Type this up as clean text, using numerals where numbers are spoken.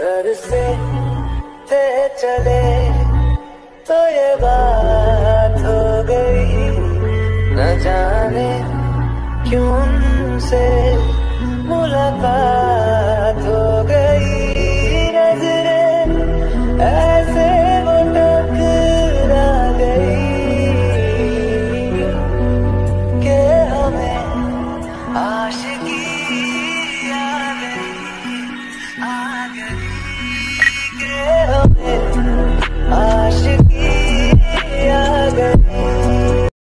घर से थे चले तो ये बात हो गई, न जाने क्यों उनसे मुलाकात हो गई। नजरें ऐसे वो टकरा गई कि हमें आशिकी आ गई, आ गई कि